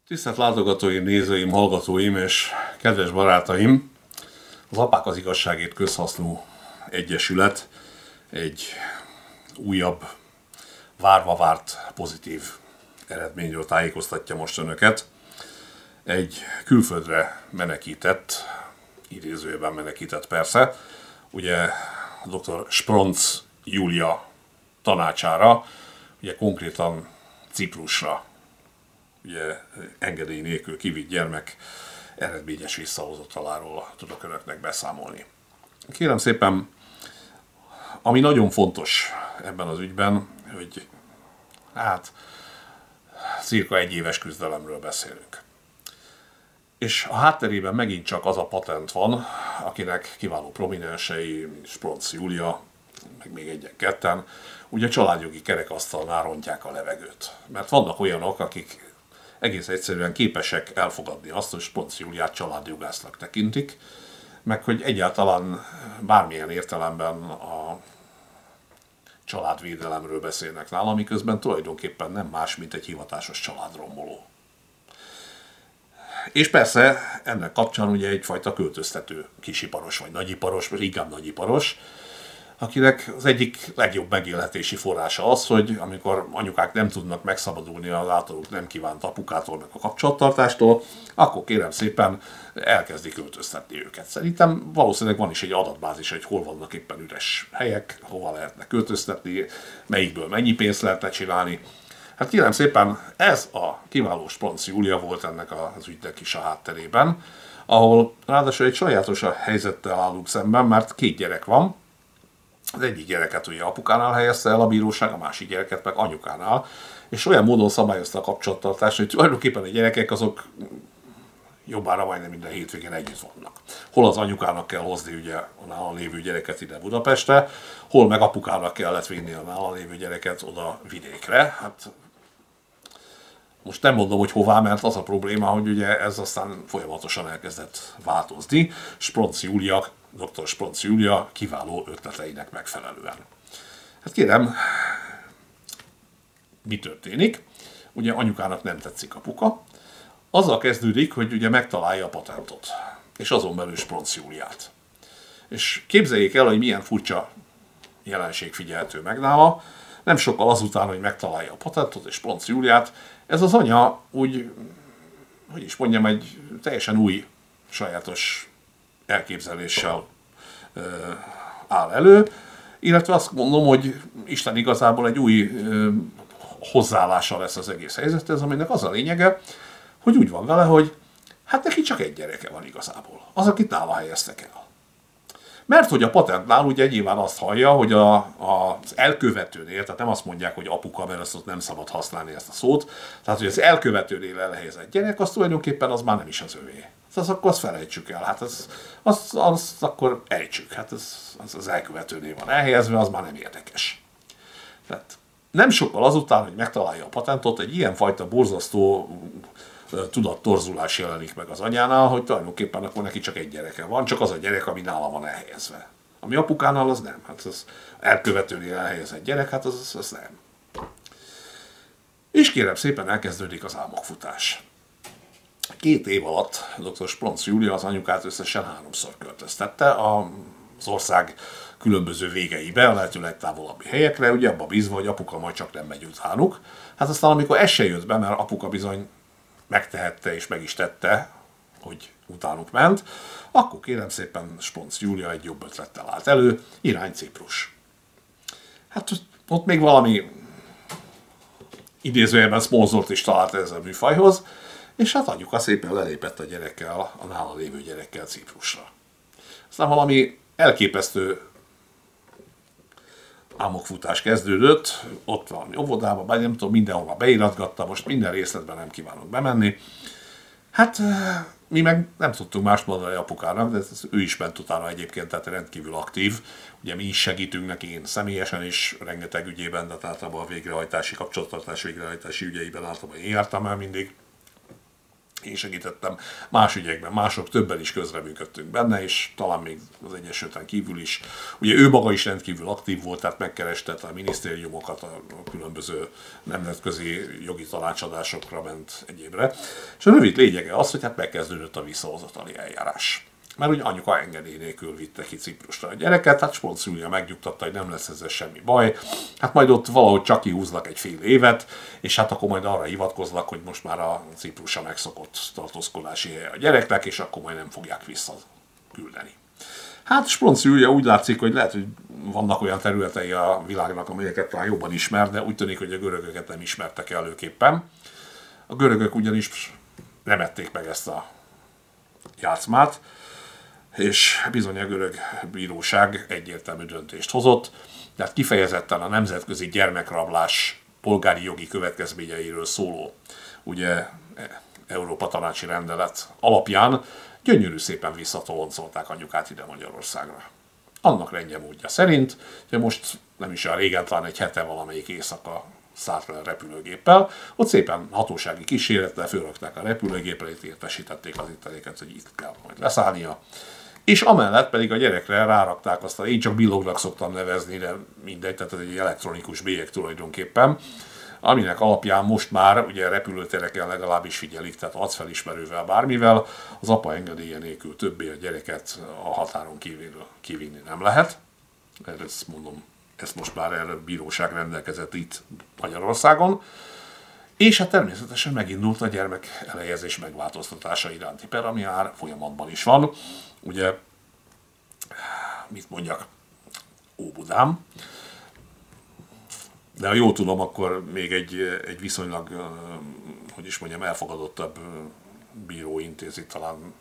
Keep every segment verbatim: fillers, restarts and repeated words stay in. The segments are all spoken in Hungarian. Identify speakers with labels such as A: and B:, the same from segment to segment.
A: Tisztelt látogatóim, nézőim, hallgatóim és kedves barátaim! Az Apák az Igazságért Közhasznú Egyesület egy újabb, várva várt pozitív eredményről tájékoztatja most önöket. Egy külföldre menekített, idézőjelben menekített persze, ugye dr. Spronc Júlia tanácsára, ugye konkrétan Ciprusra, ugye engedély nélkül kivitt gyermek eredményes visszahozataláról tudok önöknek beszámolni. Kérem szépen, ami nagyon fontos ebben az ügyben, hogy hát cirka egy éves küzdelemről beszélünk. És a hátterében megint csak az a patent van, akinek kiváló prominensei, Spronc Júlia, meg még egyen-ketten, ugye családjogi kerekasztalnál rontják a levegőt. Mert vannak olyanok, akik egész egyszerűen képesek elfogadni azt, hogy Spronc Júliát családjogásznak tekintik, meg hogy egyáltalán bármilyen értelemben a családvédelemről beszélnek nála, miközben tulajdonképpen nem más, mint egy hivatásos családromboló. És persze ennek kapcsán ugye egyfajta költöztető kisiparos vagy nagyiparos, vagy inkább nagyiparos, akinek az egyik legjobb megélhetési forrása az, hogy amikor anyukák nem tudnak megszabadulni az általuk nem kívánt apukától, meg a kapcsolattartástól, akkor kérem szépen elkezdik költöztetni őket. Szerintem valószínűleg van is egy adatbázis, hogy hol vannak éppen üres helyek, hova lehetne költöztetni, melyikből mennyi pénzt lehetne csinálni. Hát kérem szépen, ez a kiváló Spronc Júlia volt ennek az ügynek is a hátterében, ahol ráadásul egy sajátos helyzettel állunk szemben, mert két gyerek van. Az egyik gyereket ugye apukánál helyezte el a bíróság, a másik gyereket meg anyukánál, és olyan módon szabályozta a kapcsolattartást, hogy tulajdonképpen a gyerekek azok jobbára majdnem minden hétvégén együtt vannak. Hol az anyukának kell hozni ugye a nála lévő gyereket ide Budapestre, hol meg apukának kellett vinni a nála lévő gyereket oda vidékre. Hát most nem mondom, hogy hová, mert az a probléma, hogy ugye ez aztán folyamatosan elkezdett változni. Spronc Júlia, dr. Spronc Júlia kiváló ötleteinek megfelelően. Hát kérem, mi történik? Ugye anyukának nem tetszik apuka. Azzal kezdődik, hogy ugye megtalálja a patentot, és azon belül Spronc Júliát. És képzeljék el, hogy milyen furcsa jelenség figyelhető meg nála. Nem sokkal azután, hogy megtalálja a patentot és Spronc Júliát, ez az anya úgy, hogy is mondjam, egy teljesen új, sajátos elképzeléssel ö, áll elő, illetve azt mondom, hogy Isten igazából egy új ö, hozzáállása lesz az egész helyzethez, aminek az a lényege, hogy úgy van vele, hogy hát neki csak egy gyereke van igazából, az, akit nála helyeztek el. Mert hogy a patentnál ugye nyilván azt hallja, hogy a, a, az elkövetőnél, tehát nem azt mondják, hogy apuka, mert azt nem szabad használni ezt a szót, tehát hogy az elkövetőnél elhelyezett gyerek, az tulajdonképpen az már nem is az övé. Az akkor azt felejtsük el, hát az, az, az akkor ejtsük, hát az, az, az elkövetőnél van elhelyezve, az már nem érdekes. Tehát nem sokkal azután, hogy megtalálja a patentot, egy ilyenfajta borzasztó tudattorzulás jelenik meg az anyánál, hogy tulajdonképpen akkor neki csak egy gyereke van, csak az a gyerek, ami nála van elhelyezve. Ami apukánál az nem, hát az elkövetőnél elhelyezett gyerek, hát az, az nem. És kérem szépen elkezdődik az álmokfutás. Két év alatt dr. Spronc Júlia az anyukát összesen háromszor költöztette az ország különböző végeibe, a lehető legtávolabbi helyekre, ugye abba bízva, hogy apuka majd csak nem megy utánuk. Hát aztán amikor ez se jött be, mert apuka bizony megtehette és meg is tette, hogy utánuk ment, akkor kérem szépen Spronc Júlia egy jobb ötlettel állt elő, irány Ciprus. Hát ott még valami idézőjelben szponzort is talált ez a műfajhoz, és hát anyuka szépen lelépett a gyerekkel, a nála lévő gyerekkel Ciprusra. Aztán valami elképesztő álmokfutás kezdődött, ott valami óvodába, bár nem tudom, mindenhova beiratgatta, most minden részletben nem kívánok bemenni. Hát mi meg nem tudtunk mást mondani apukának, de ez, ő is ment utána egyébként, tehát rendkívül aktív. Ugye mi is segítünk neki, én személyesen is rengeteg ügyében, de általában a végrehajtási, kapcsolattartás végrehajtási ügyeiben általában én jártam el mindig. én segítettem más ügyekben, mások többen is közreműködtünk benne, és talán még az Egyesülten kívül is. Ugye ő maga is rendkívül aktív volt, tehát megkereste a minisztériumokat, a különböző nemzetközi jogi tanácsadásokra ment egyébre. És a rövid lényege az, hogy hát megkezdődött a visszahozatali eljárás. Mert ugye anyuka engedély nélkül vitte ki Ciprusra a gyereket, hát Sponz Júlia megnyugtatta, hogy nem lesz ezzel semmi baj. Hát majd ott valahogy csak kihúznak egy fél évet, és hát akkor majd arra hivatkoznak, hogy most már a Ciprusa megszokott tartózkodási helye a gyereknek, és akkor majd nem fogják visszaküldeni. Hát Sponz Júlia úgy látszik, hogy lehet, hogy vannak olyan területei a világnak, amelyeket talán jobban ismer, de úgy tűnik, hogy a görögöket nem ismertek előképpen. A görögök ugyanis nem ették meg ezt a játszmát, és bizony a görög bíróság egyértelmű döntést hozott, tehát kifejezetten a nemzetközi gyermekrablás polgári jogi következményeiről szóló, ugye, Európa tanácsi rendelet alapján gyönyörű szépen visszatoloncolták anyukát ide Magyarországra. Annak rendje módja szerint, hogy most nem is olyan régen, talán egy hete valamelyik éjszaka szállt le a repülőgéppel, ott szépen hatósági kísérettel fölrakták a repülőgépre, itt értesítették az ittenieket, hogy itt kell majd leszállnia. És amellett pedig a gyerekre rárakták azt, én csak billognak szoktam nevezni, de mindegy, tehát ez egy elektronikus bélyeg tulajdonképpen, aminek alapján most már ugye repülőtereken legalábbis figyelik, tehát arcfelismerővel, bármivel, az apa engedélye nélkül többé a gyereket a határon kívül kivinni nem lehet. Ezt mondom, ezt most már erre a bíróság rendelkezett itt Magyarországon. És hát természetesen megindult a gyermek elhelyezés megváltoztatása iránti per, ami már folyamatban is van. Ugye, mit mondjak, Óbudán. De ha jól tudom, akkor még egy, egy viszonylag, hogy is mondjam, elfogadottabb bíró intézi, talán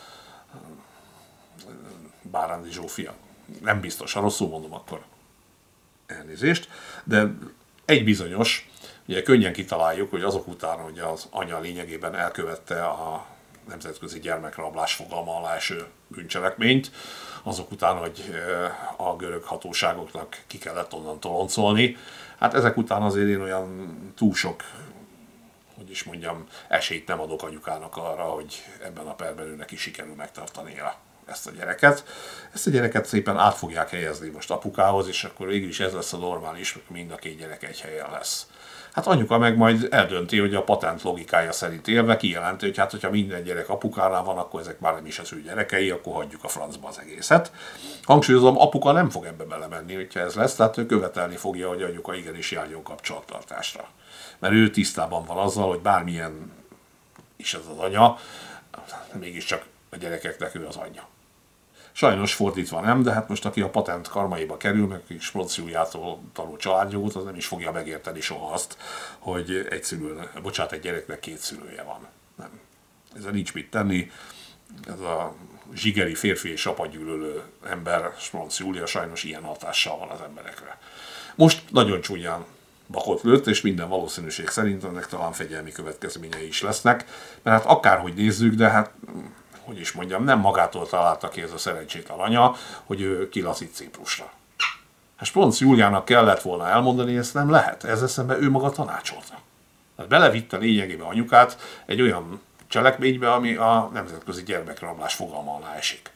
A: Bárándi Zsófia. Nem biztos, ha rosszul mondom, akkor elnézést. De egy bizonyos, ugye könnyen kitaláljuk, hogy azok után, hogy az anya lényegében elkövette a nemzetközi gyermekrablás fogalma alá eső bűncselekményt, azok után, hogy a görög hatóságoknak ki kellett onnan toloncolni. Hát ezek után azért én olyan túl sok, hogy is mondjam, esélyt nem adok anyukának arra, hogy ebben a perben ő neki sikerül megtartania ezt a gyereket. Ezt a gyereket szépen át fogják helyezni most apukához, és akkor végül is ez lesz a normális, mind a két gyerek egy helyen lesz. Hát anyuka meg majd eldönti, hogy a patent logikája szerint élve kijelenti, hogy hát, hogyha minden gyerek apukánál van, akkor ezek már nem is az ő gyerekei, akkor hagyjuk a francba az egészet. Hangsúlyozom, apuka nem fog ebbe belemenni, hogyha ez lesz, tehát ő követelni fogja, hogy anyuka igenis járjon kapcsolattartásra. Mert ő tisztában van azzal, hogy bármilyen is ez az anya, mégiscsak a gyerekeknek ő az anyja. Sajnos fordítva nem, de hát most aki a patent karmaiba kerül, meg aki Sponz Júliától tanul családjogot, az nem is fogja megérteni soha azt, hogy egy szülő, bocsánat, egy gyereknek két szülője van. Nem. Ezzel nincs mit tenni. Ez a zsigeri férfi és apagyűlölő ember, Sponz Júlia sajnos ilyen hatással van az emberekre. Most nagyon csúnyán bakot lőtt, és minden valószínűség szerint ennek talán fegyelmi következményei is lesznek, mert hát akárhogy nézzük, de hát hogy is mondjam, nem magától találta ki ez a szerencsétlen anya, hogy ő kilazít Ciprusra. Hát Sponz Júliának kellett volna elmondani, hogy ezt nem lehet. Ezzel szemben ő maga tanácsolta. Hát belevitte lényegében anyukát egy olyan cselekménybe, ami a nemzetközi gyermekrablás fogalma alá esik.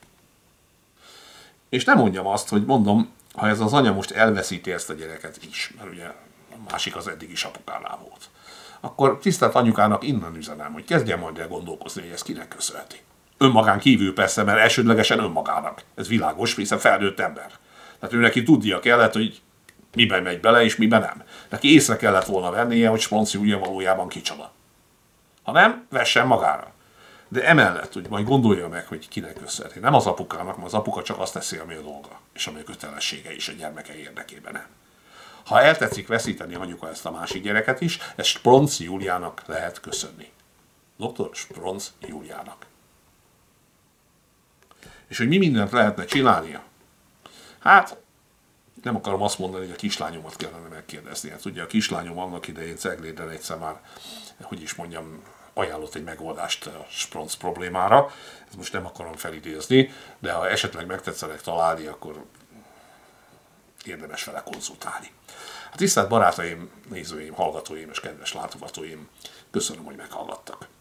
A: És nem mondjam azt, hogy mondom, ha ez az anya most elveszíti ezt a gyereket is, mert ugye a másik az eddig is apukánál volt, akkor tisztelt anyukának innen üzenem, hogy kezdjen majd el gondolkozni, hogy ez kinek köszönheti. Önmagán kívül persze, mert elsődlegesen önmagának. Ez világos, hiszen felnőtt ember. Tehát ő neki tudnia kellett, hogy miben megy bele, és miben nem. Neki észre kellett volna vennie, hogy Sponz Júlia valójában kicsoda. Ha nem, vessen magára. De emellett, hogy majd gondolja meg, hogy kinek köszönheti. Nem az apukának, mert az apuka csak azt teszi, ami a dolga, és ami a kötelessége is a gyermeke érdekében nem. Ha eltetszik veszíteni anyuka ezt a másik gyereket is, ezt Sponz Júliának lehet köszönni. doktor Sponz Júliának. És hogy mi mindent lehetne csinálnia? Hát, nem akarom azt mondani, hogy a kislányomat kellene megkérdezni. Hát ugye a kislányom annak idején Cegléden egyszer már, hogy is mondjam, ajánlott egy megoldást a Sponz problémára. Ezt most nem akarom felidézni, de ha esetleg megtetszenek találni, akkor érdemes vele konzultálni. Hát tisztelt barátaim, nézőim, hallgatóim és kedves látogatóim, köszönöm, hogy meghallgattak.